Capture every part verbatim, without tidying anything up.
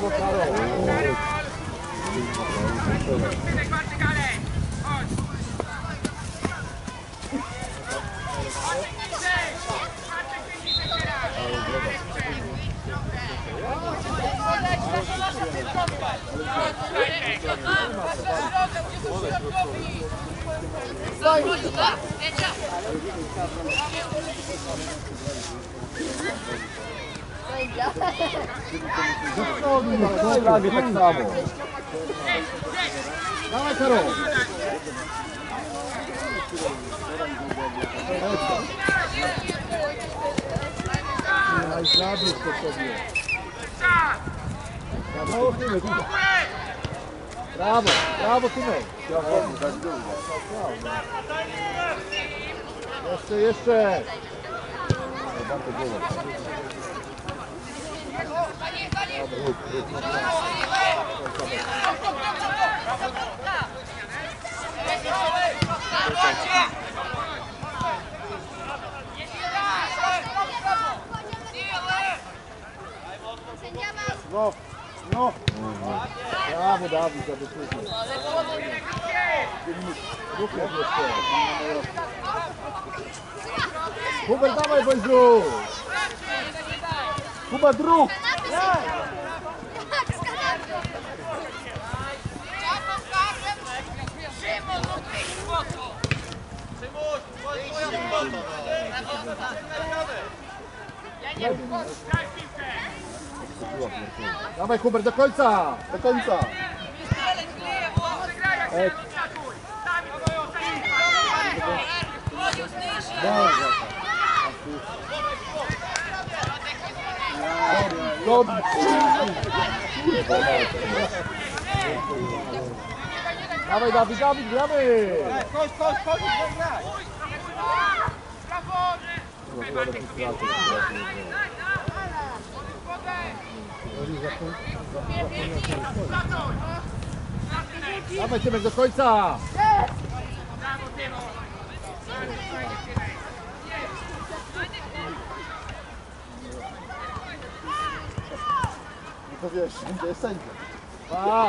Brawo, Karol! Prawie tak samo. Dawaj, Karol! Aj, zabierz to sobie. Brawo, Tymek. Brawo, brawo, Tymek. Jeszcze, jeszcze. No, no. Brawo, Dawid, za decyzję. Ruchem jeszcze. Hubert, dawaj, bądź dróg. Hubert, dróg. Dawaj, Hubert, do końca! Do końca! Ek. Dobrze! Dawaj, Dawid, Dawid, gramy! Chodź, chodź, chodź, graj! Dawaj, Tymek, do końca! To wiesz, to jest sędzia. Wow!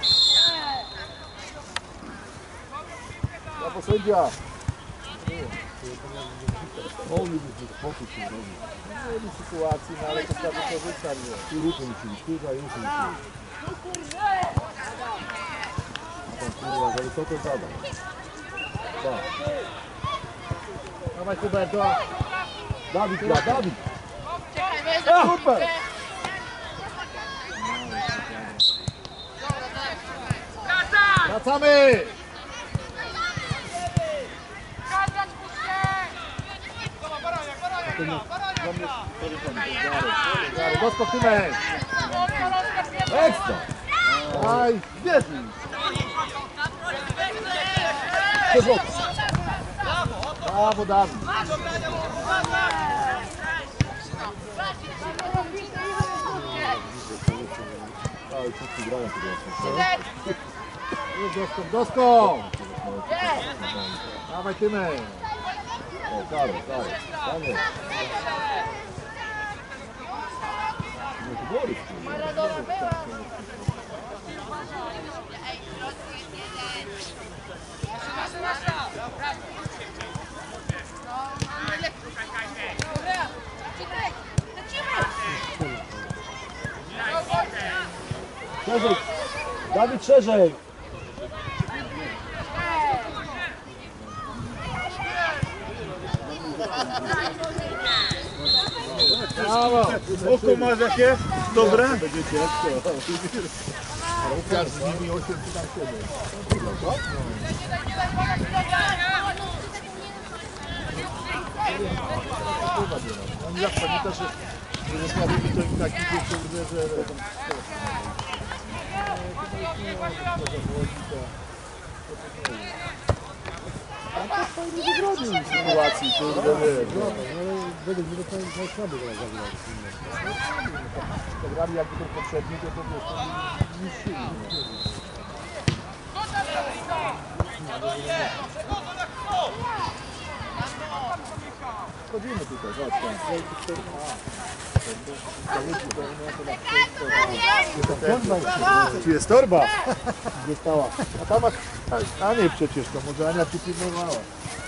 Brawo, sędzia! Mogli być spokój się robić. Nie mieli sytuacji, no ale to trzeba wykorzystać. Tu ruchy musieli, tutaj ruchy musieli. A tam kurwa, za wysoko zada. Tak. Dawaj, Hubert, do... Dawid, ja, Dawid! Super! Wracamy! Gary, doskok, Tymek! Ekstra! Aj, Biegnij! brawo, Dawid! Ale wszyscy grają teraz. Doską, doską! Dawaj, Tymek! O, Karol, Karol, Karol. Nie, to Borys. Szerzej! Dawid, szerzej! Brawo! Oko masz jakie? Dobre? Będzie ciężko. Łukasz z nimi osiem czy tam siedem. Oni jak pamiętasz, że że słabymi to im tak idzie, kurde, że... A to fajnie wybronił sytuacji, kurde, wiesz. Według mnie to jest słaby teraz zagrać. Grali jakby to poprzedni, to to wiesz, to niszczyli. Wchodzimy tutaj, zobacz tam. Tu jest torba. Została. A tam, a, a nie przecież to, może Ania tu pilnowała.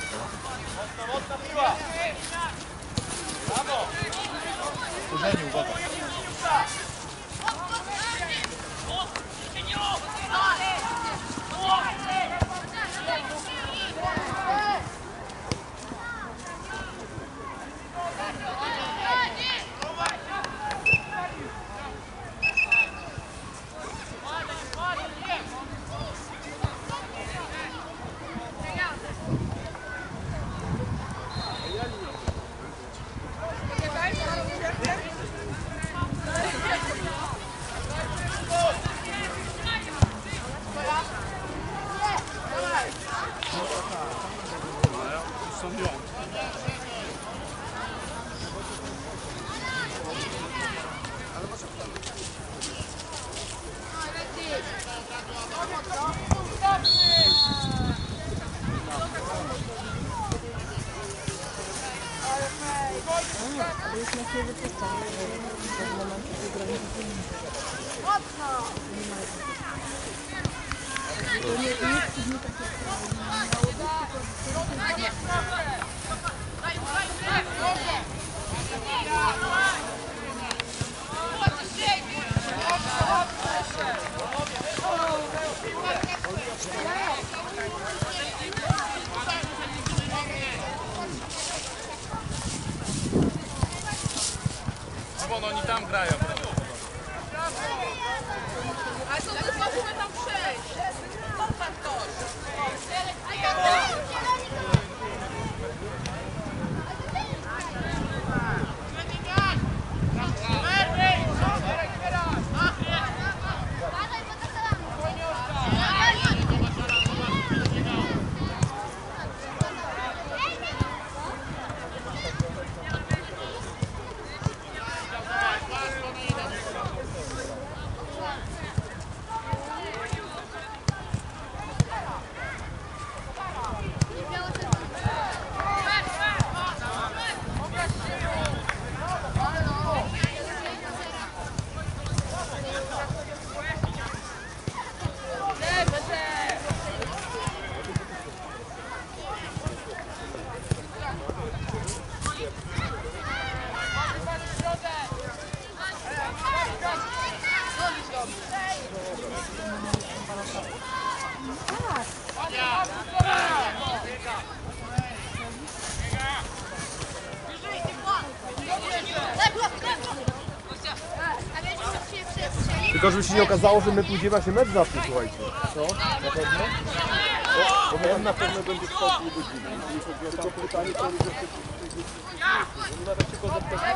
Urzędnie, uwaga. Oni tam grają. Ale to my możemy tam przejść. Tam tak ktoś. Tylko żeby się nie okazało, że my pójdziemy właśnie mecz zawsze, słuchajcie. Co? Na pewno? Bo my na pewno będzie trwał pół godziny. Jeśli chodzi o to pytanie, to oni że nawet się go zapytać,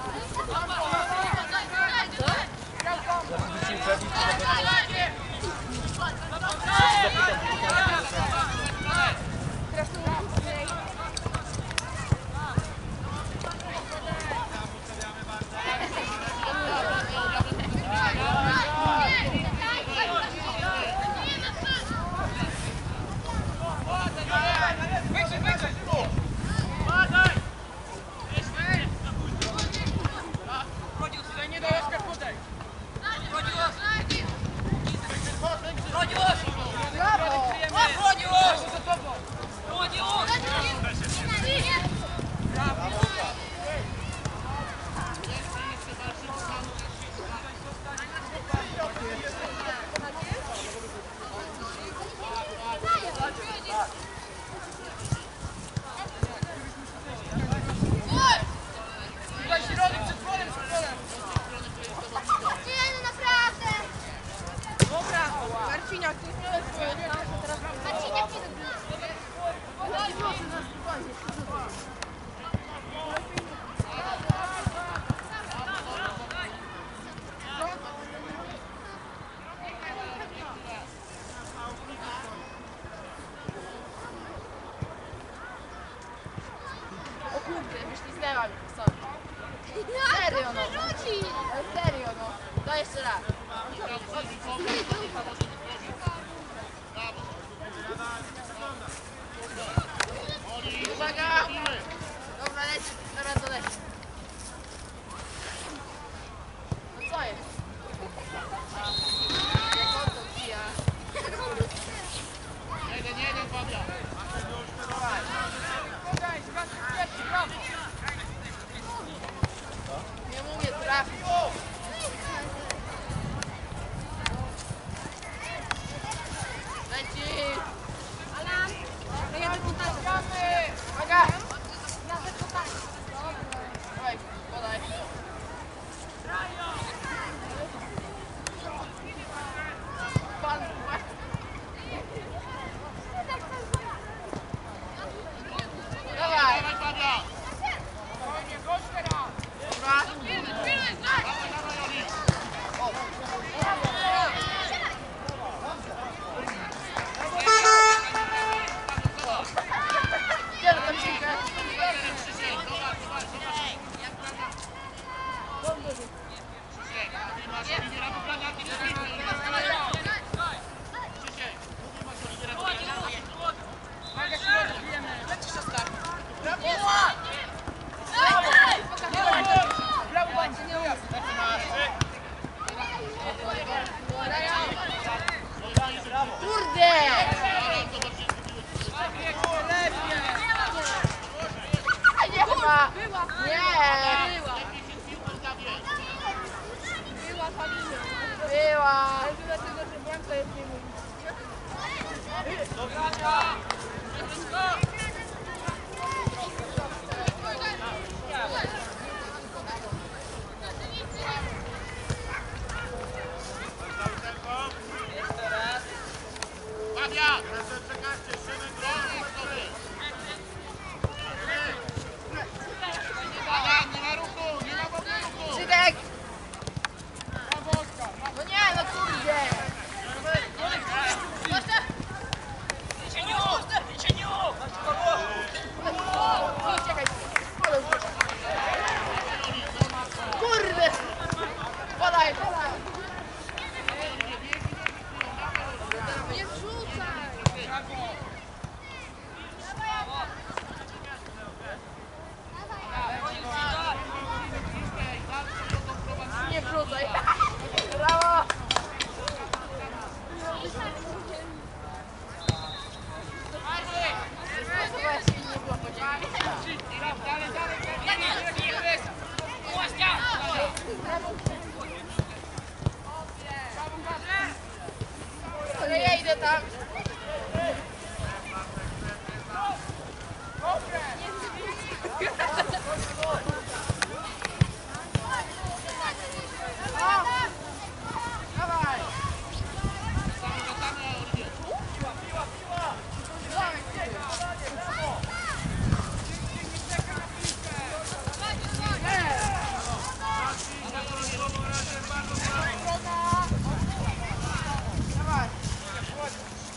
Serio no. Serio no. Daj jeszcze raz. Uwaga! Dobra, leci. Teraz to leci. Kurde! Nie chyba! Nie! Była ta linia. Była! Ale dlatego, że bramka jest nie mówi. Żydek! No nie, no kurde! Uciekaj! Kurde! Podaj, podaj! Nie wrzucaj! Nie wrzucaj! Brawo! Ale ja idę tam. Dawaj! Dawaj!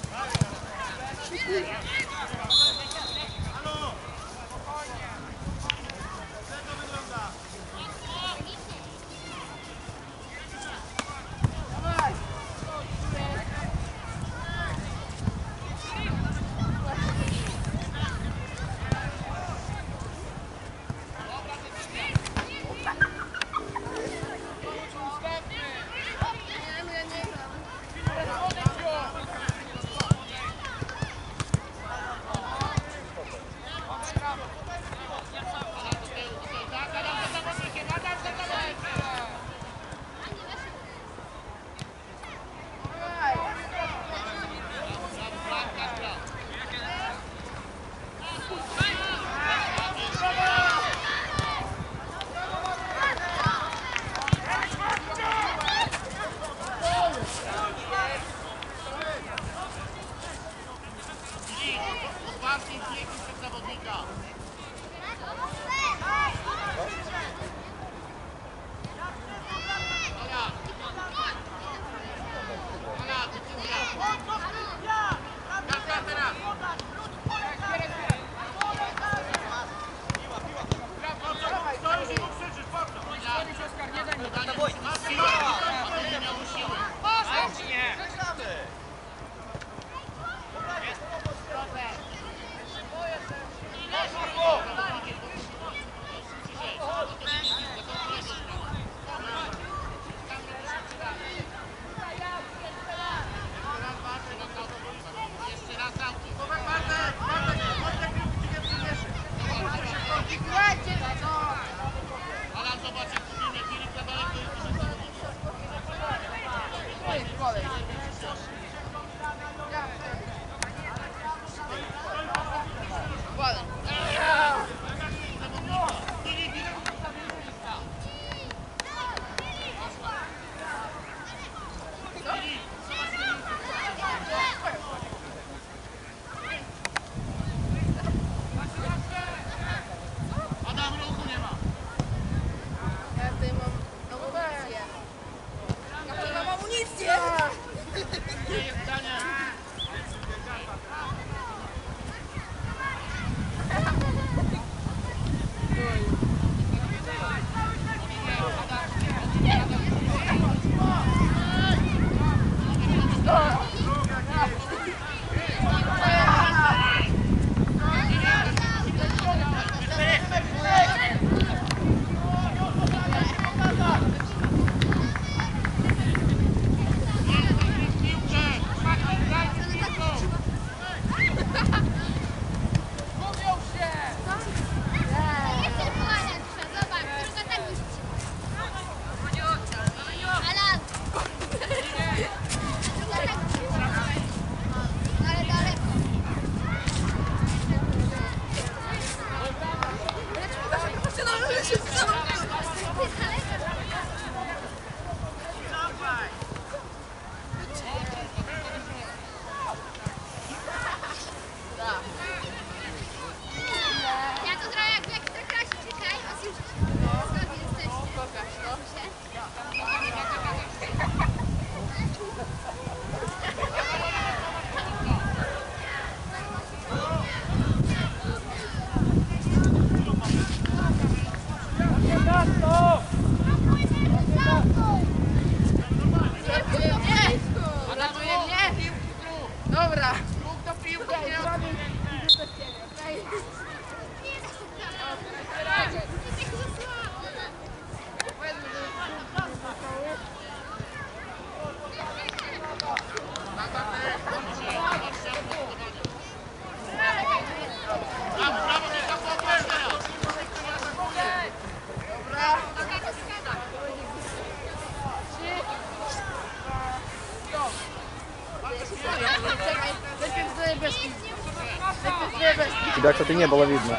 Тебя, кстати, не было видно.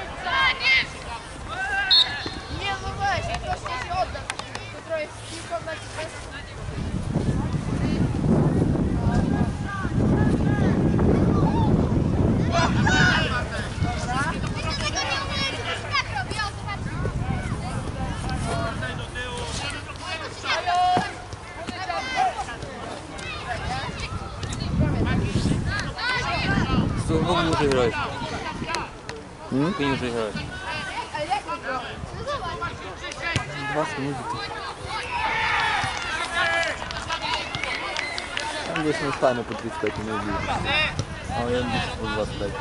Nie, no weź, jak ktoś nie się odda. To trochę z piłką na ciebie. Что в углу уже играешь? Ты не уже играешь. двадцать минут. Там здесь мы станем по тридцать пять минут. А я не по двадцать пять.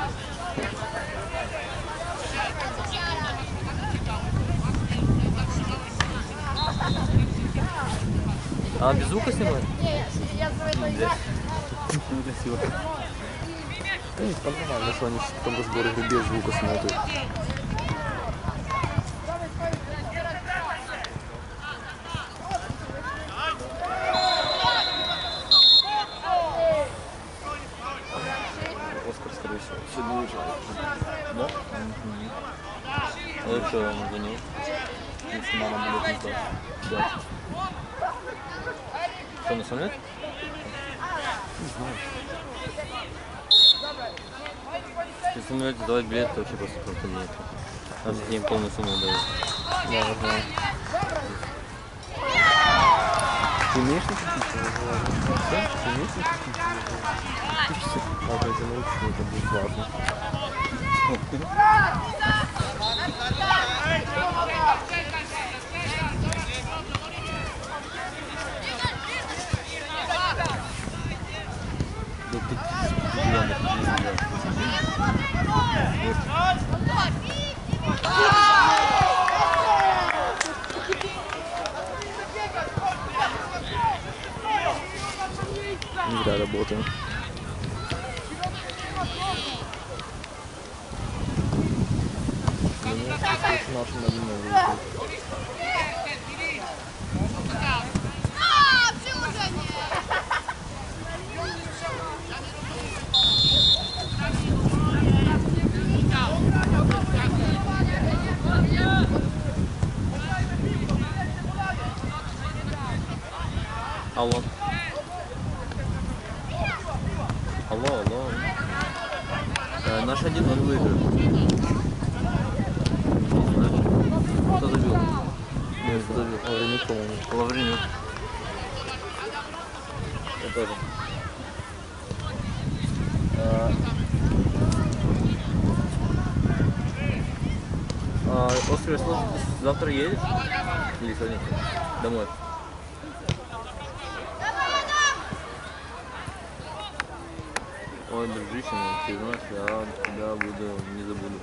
А без звука снимать? Nie, ja zrobię to i tak. Некрасиво. Ну, там нормально, что они в том разборе без звука смотрят. Оскар, скорее всего, сегодня уезжает. Да? А я что, он звонил? Если мама будет не то. Да. Что, на самолет? Если в самолете сдавать билет, то вообще просто просто нет. Надо им полную сумму дают. Да, да. Ты умеешь на шутить? Ты умеешь на шутить? Надо это научиться, это будет важно. Да ты пьяный, Не зря работаем. Нашим на длину выйти. A, przyłożenie! Алло. Алло, алло. Э, наш один ноль выиграет. Кто забил? Нет, забил. Лавренюк, по-моему. Лавренюк. Я тоже. А, а, Оскар, слушай, ты завтра едешь? Или сегодня? Домой? Ой, дружище, ну, ты знаешь, я тебя буду, не забуду.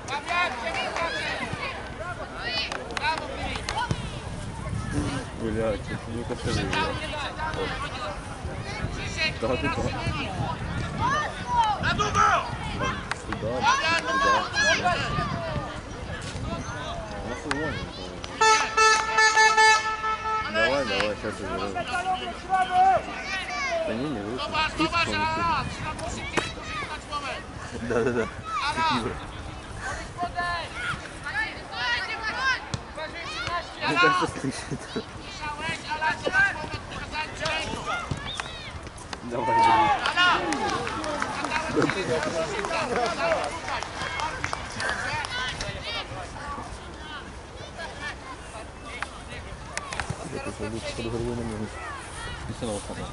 Блядь, это не кошелек. Да, ты там. Сюда, сюда. Ну, фулон. Давай, давай, сейчас я заберу. Да не, не выше. Да-да-да. Мне кажется, слышит. Давай, давай. Это забыть под головой не может. И снова второй.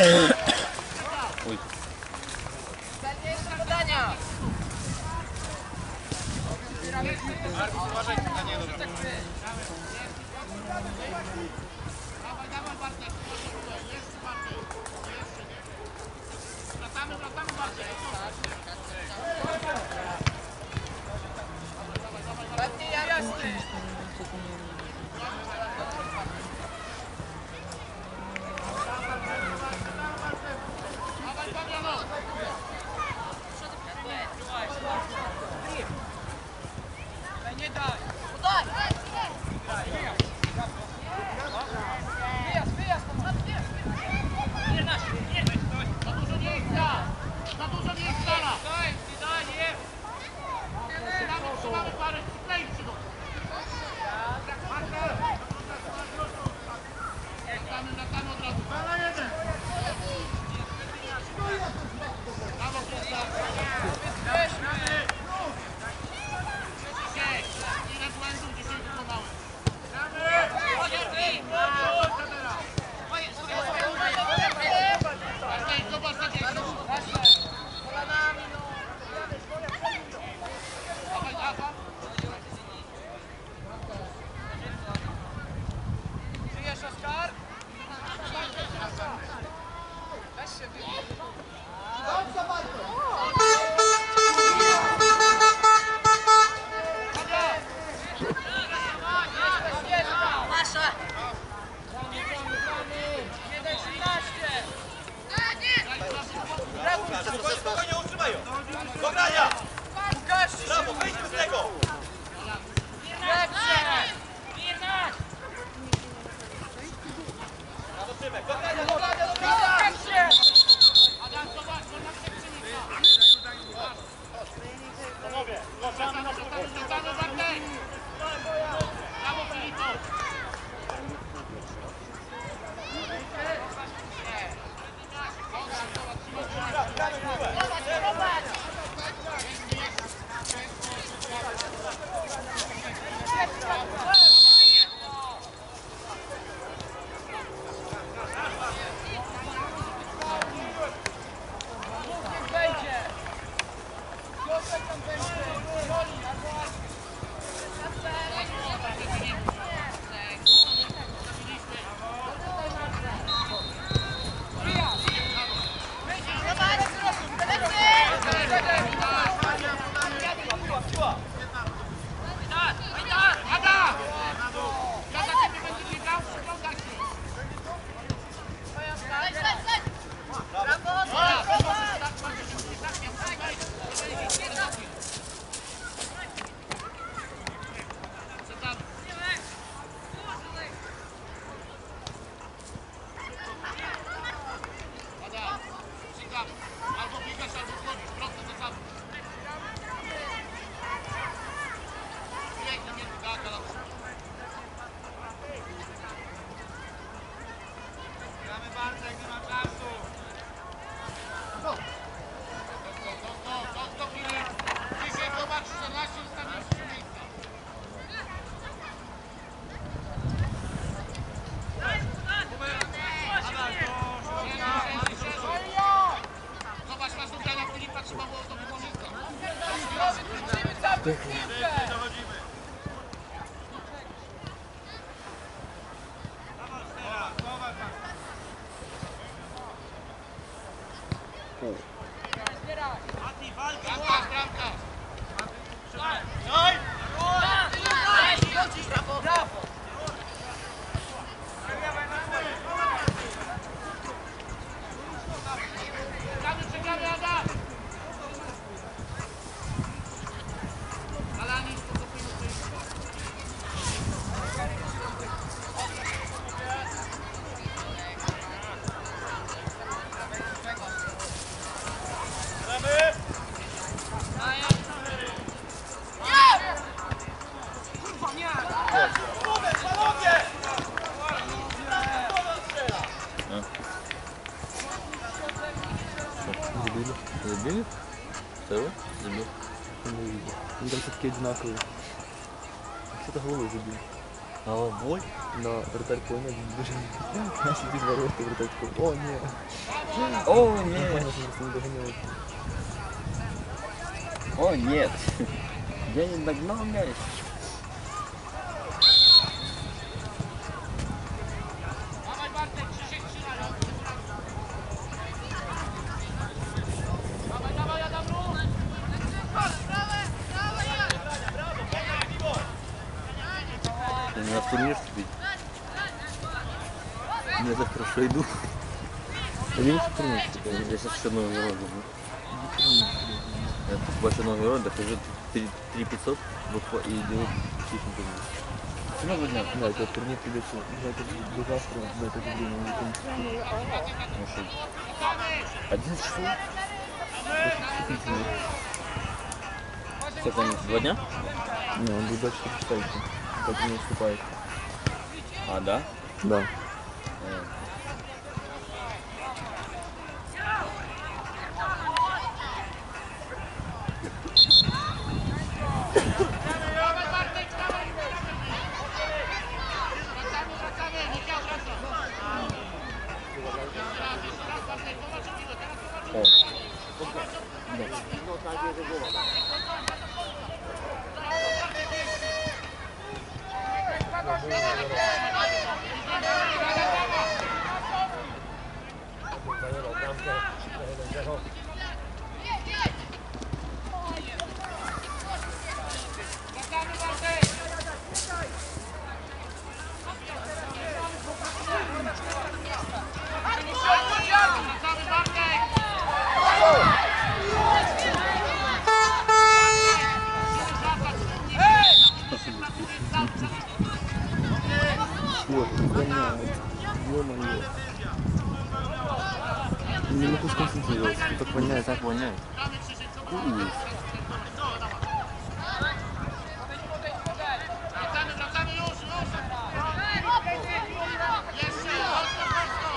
Uj. Cenniejsze podania. Ładnie jasny. Nie daj! Podaj! Wyjazd, wyjazd! Za dużo nie ich da! Za dużo nie ich dala! Daj, daj, nie! Trzymamy, trzymamy parę, klej przygodę! Latamy, latamy od razu! Dala jeden! Brawo, Krzysztof! Ile błędów dzisiaj wykonałeś? Zobacz na dzieci. Kolanami, no. Dawaj, Afa. Żyjesz, Oskar? Weź się wyjść. Spokojnie utrzymają! Do grania! Brawo, wyjdźmy z tego! Brawo, Tymek, do grania! Panowie, zobaczamy na spokojnie! Brawo, Filipo! Забили? Второй? Забил. Не видел. Он там все-таки одинаковые. Что-то головой забил. O, ból? No, wrotach płynie, duży... Ja się gdzieś waruję, to wrotach płynie. O nie! O nie! Ja się z tym dochoniłem. O нет! Я не догнал мяч. Dawaj Bartek, Krzysiek trzymaj. Dawaj, dawaj, Adam, ruch. Ты меня в турнир вступить? Я завтра что иду. Пойдем в турнир вступить. Я сейчас еще новый герой возьму. Я покупаю еще новый герой, дохожу три пятьсот и делаю психический турнир. Всего два дня. Да, этот турнир придется это до завтра, до этого времени. Ну что? одиннадцать часов? Сколько они? Два дня? Не, он будет дальше читать, как не уступает. А, да? Да. Dawaj Bartek, dawaj. Wracamy, wracamy, Michał, wracam. Raz, jeszcze raz Bartek, zobaczymy go, teraz zobaczymy. Wracamy Bartek. Wracamy Bartek. Вот, гоняет. Ё-моё. Не могу сконцентрироваться, тут так воняет. Так воняет. Wracamy, wracamy już, już. Jeszcze, mocno, mocno.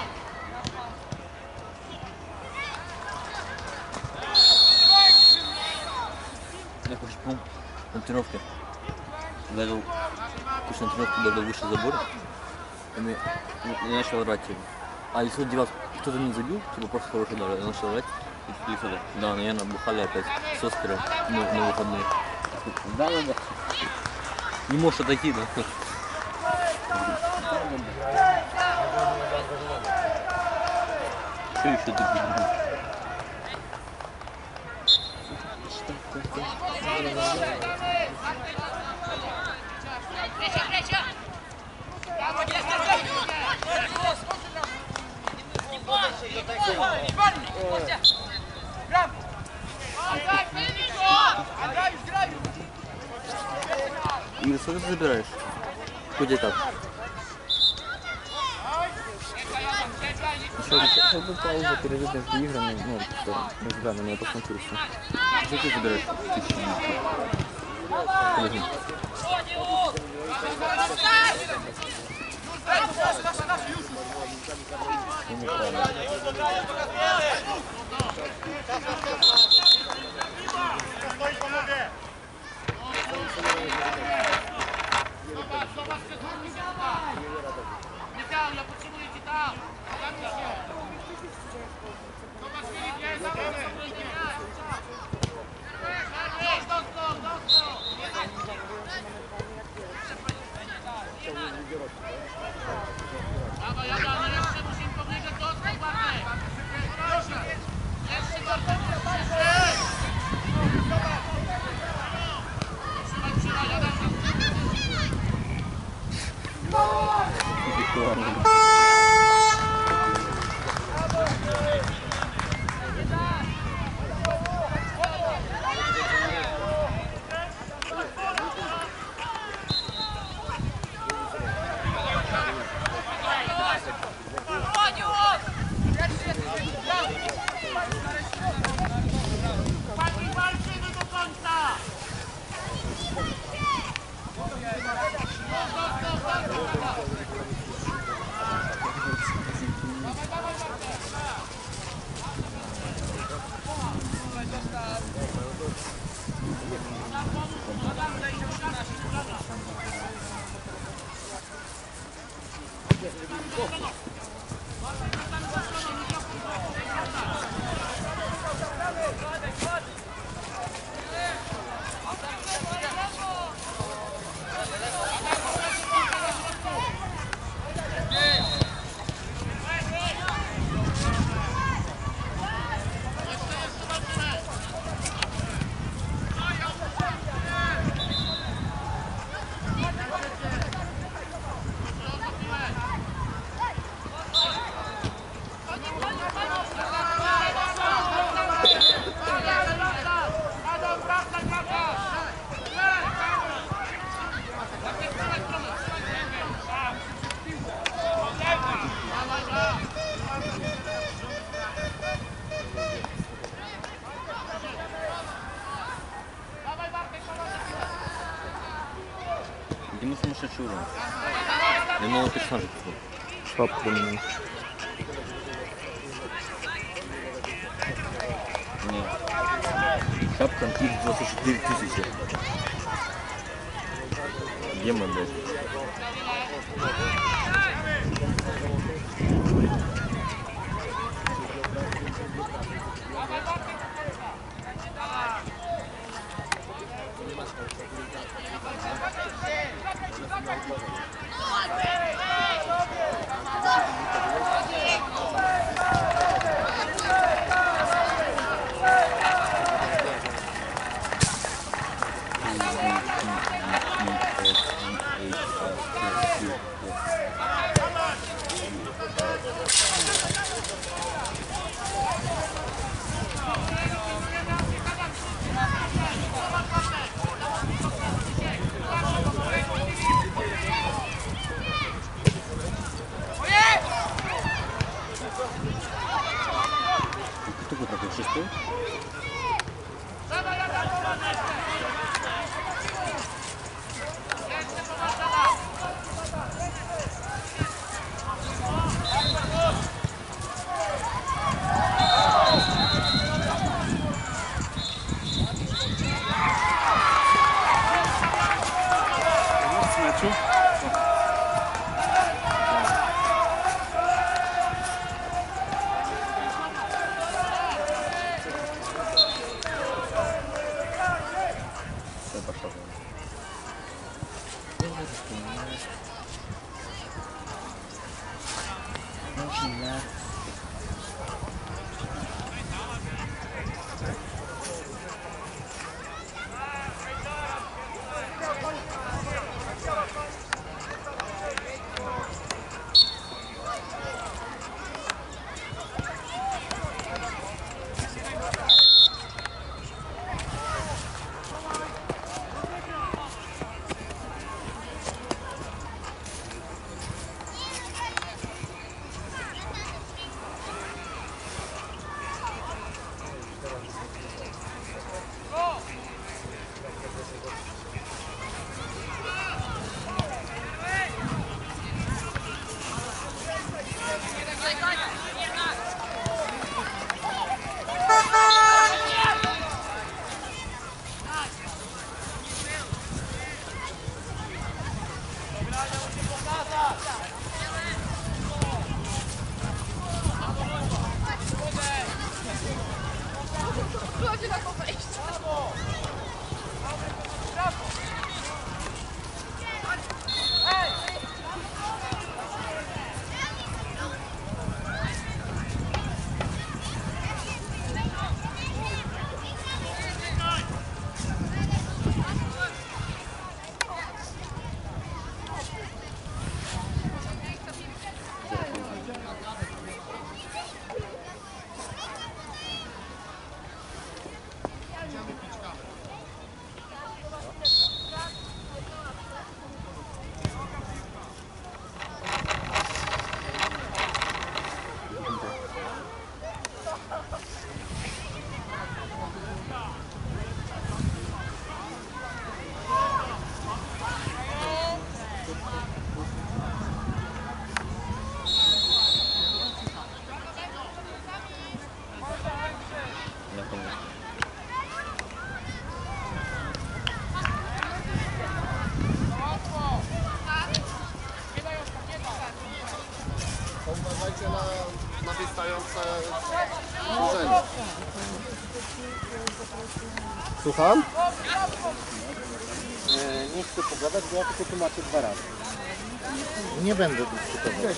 Я хочу, по на тренировке. Лежал, кучу на тренировке, даже выше забора. И мне- я начал орать. Типа. А если деваться, кто-то не забил, типа просто хороший удар. Я начал орать. И, и что-то. Да, наверное, бухали опять с Оскаром на, на выходные. Да, да, да. Не можешь отойти, да? Что еще ты придумал? Леча, леча. Brawo, nie Игорь, сколько ты забираешь? Хоть и так. Сейчас бы пауза перерыв между играми, ну, что, между данными, я посмотрю все. Сколько ты забираешь? Тысячу. Подожди. Zobacz, zobacz, co zrobi się tam. Michał, ja potrzebuję ci tam. Zamknij się. Zobacz, Filip, nie, zamknij się, obrońcie. Jedź, dostał, dostał. Dawaj, Adam, jeszcze musimy pobiegać dostał, Bartek. Jeszcze, Bartek, jeszcze. Trzymaj, trzymaj, Adam. Chłopaki, walczymy do końca! Dostał, dostał, Ему сумасшедший уровень. Ему новый персонаж. Шапку не. Нет. Шапка икс двадцать четыре тысячи. Демон, блядь. Кто вы такой, шестой? Все, пошел. Uważajcie na, na wystające zburzenia. Słucham? Nie chcę pogadać, bo ja tylko tłumaczę dwa razy. Nie będę dyskutował.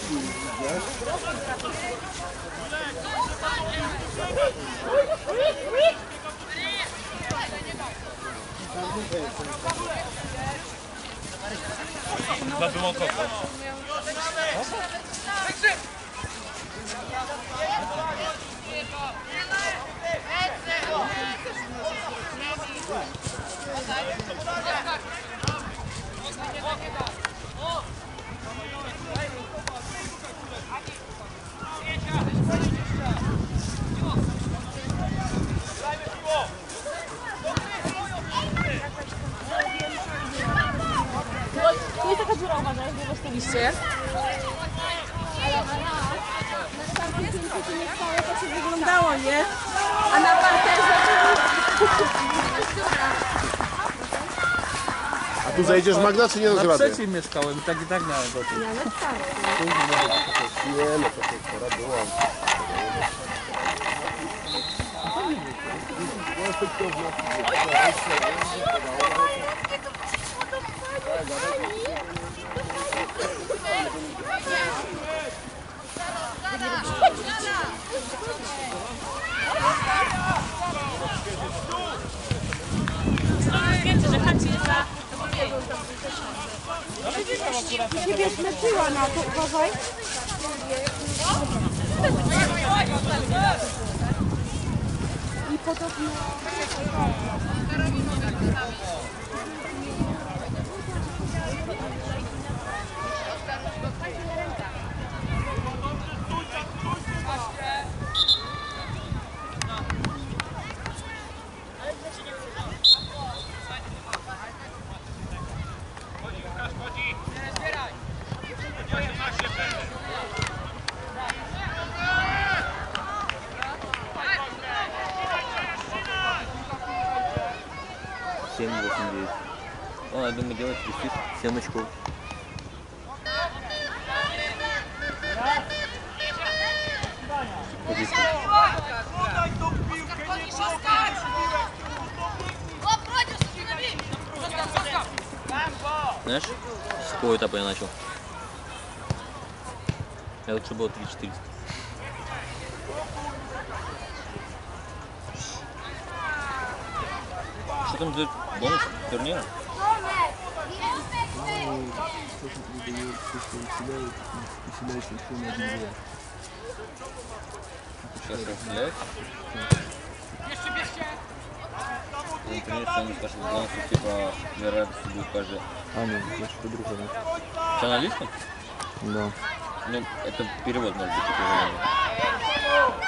Na wyłąkowo. uważaj, nie dostaliście. To się wyglądało, nie? A na parterze A tu zejdziesz, Magda, czy nie dasz Na rady? trzeciej mieszkałem i tak i tak miałem do tego. nawet tak. Nie, no to pora była. Wiecie, że Hanci jest za... Ciebie zleczyła na to, uważaj. I podobno... семь, восемь, девять. Он, я думаю, делать висит семь очков. Знаешь, с какого этапа я начал? Я лучше было три четыреста. Что там дают бонус турнира? Сейчас разделяют. Например, что они скажут бонусов, типа для радости будет каждый. А, нет, я что-то другое. Что, на английском? Да. Ну, это перевод может быть такой.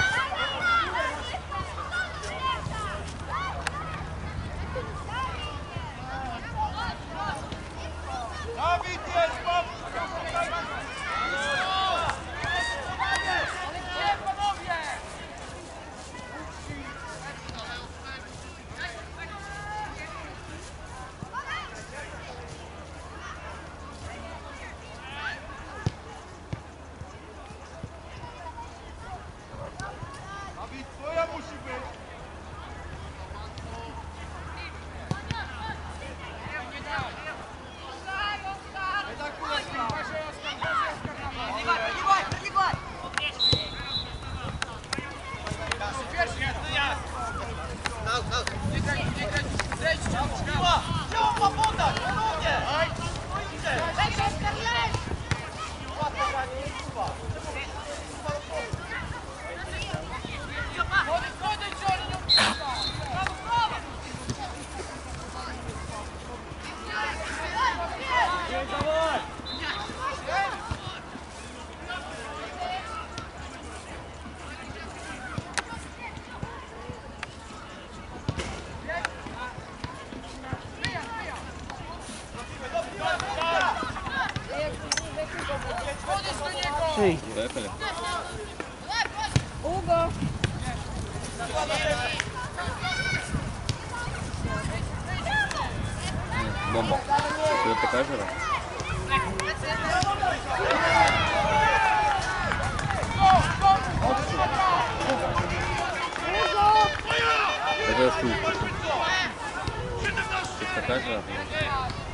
Поехали. Уго! Бомба. Это такая жара? Это шутка. Это такая жара?